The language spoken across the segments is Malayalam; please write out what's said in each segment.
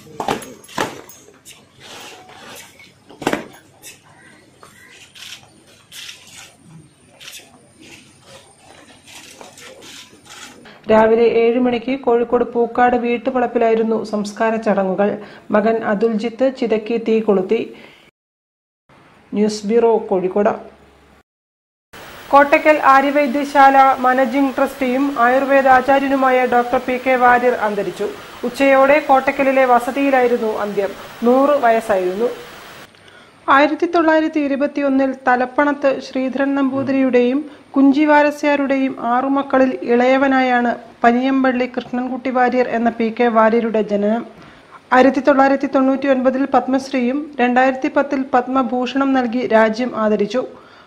രാവിലെ 7 മണിക്ക് കോഴിക്കോട് പൂക്കാട് വീട്ടുവളപ്പിലായിരുന്നു സംസ്കാര ചടങ്ങുകൾ. മകൻ അതുൽജിത്ത് ചിതയ്ക്ക് തീ കൊളുത്തി. News bureau, Kozhikode. Kottakkal Aryavaidyasala managing ട്രസ്റ്റിയും ആയുർവേദ ആചാര്യനുമായ ഡോക്ടർ പി കെ വാര്യർ അന്തരിച്ചു. ഉച്ചയോടെ കോട്ടയ്ക്കലിലെ വസതിയിലായിരുന്നു അന്ത്യം. 100 വയസ്സായിരുന്നു. 1921 തലപ്പണത്ത് ശ്രീധരൻ നമ്പൂതിരിയുടെയും കുഞ്ചി വാരസ്യാരുടെയും 6 മക്കളിൽ ഇളയവനായാണ് പനിയമ്പള്ളി കൃഷ്ണൻകുട്ടി വാര്യർ എന്ന പി കെ വാര്യരുടെ ജനനം. 1999 പത്മശ്രീയും 2010 പത്മഭൂഷണം നൽകി രാജ്യം ആദരിച്ചു.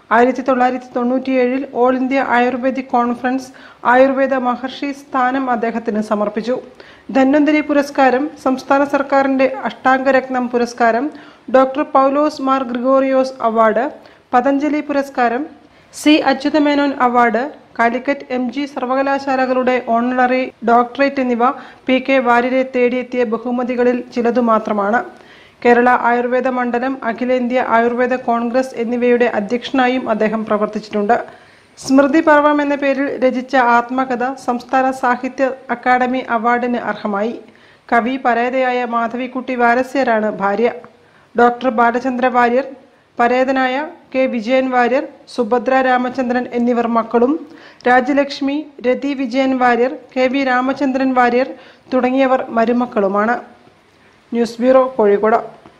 1997 all India Ayurvedic conference Ayurveda Maharshi സ്ഥാനം അദ്ദേഹത്തിന് സമർപ്പിച്ചു. ധന്വന്തരി പുരസ്കാരം, സംസ്ഥാന സർക്കാരിന്റെ അഷ്ടാംഗരത്നം പുരസ്കാരം, ഡോക്ടർ പൗലോസ് മാർ ഗ്രിഗോറിയോസ് അവാർഡ്, പതഞ്ജലി പുരസ്കാരം, C Achuthamenon award, Calicut MG സർവകലാശാലകളുടെ ഓണററി ഡോക്ടറേറ്റ് എന്നിവ പി കെ വാര്യരെ തേടിയെത്തിയ ബഹുമതികളിൽ ചിലതു മാത്രമാണ്. കേരള ആയുർവേദ മണ്ഡലം, അഖിലേന്ത്യാ ആയുർവേദ കോൺഗ്രസ് എന്നിവയുടെ അധ്യക്ഷനായും അദ്ദേഹം പ്രവർത്തിച്ചിട്ടുണ്ട്. സ്മൃതി പർവം എന്ന പേരിൽ രചിച്ച ആത്മകഥ സംസ്ഥാന സാഹിത്യ അക്കാദമി അവാർഡിന് അർഹമായി. കവി പരേതയായ മാധവിക്കുട്ടി വാരസ്യരാണ് ഭാര്യ. ഡോക്ടർ ബാലചന്ദ്ര വാര്യർ, പരേതനായ കെ വിജയൻ വാര്യർ, സുഭദ്ര രാമചന്ദ്രൻ എന്നിവർ മക്കളും, രാജലക്ഷ്മി, രതി വിജയൻ വാര്യർ, KV രാമചന്ദ്രൻ വാര്യർ തുടങ്ങിയവർ മരുമക്കളുമാണ്. News bureau, Kozhikode.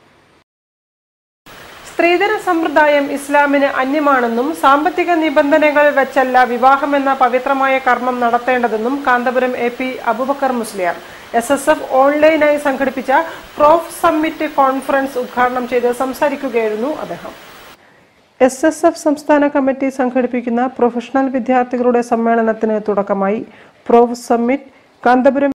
സ്ത്രീധന സമ്പ്രദായം ഇസ്ലാമിന് അന്യമാണെന്നും സാമ്പത്തിക നിബന്ധനകൾ വെച്ചല്ല വിവാഹമെന്ന പവിത്രമായ കർമ്മം നടത്തേണ്ടതെന്നും കാന്തപുരം AP അബൂബക്കർ മുസ്ലിയാർ SSF ഓൺലൈനായി സംഘടിപ്പിച്ച പ്രോഫ് സമ്മിറ്റ് കോൺഫറൻസ് ഉദ്ഘാടനം ചെയ്ത് സംസാരിക്കുകയായിരുന്നു അദ്ദേഹം. SSF സംസ്ഥാന കമ്മിറ്റി സംഘടിപ്പിക്കുന്ന പ്രൊഫഷണൽ വിദ്യാർത്ഥികളുടെ സമ്മേളനത്തിന് തുടക്കമായി. Prof summit Kanthapuram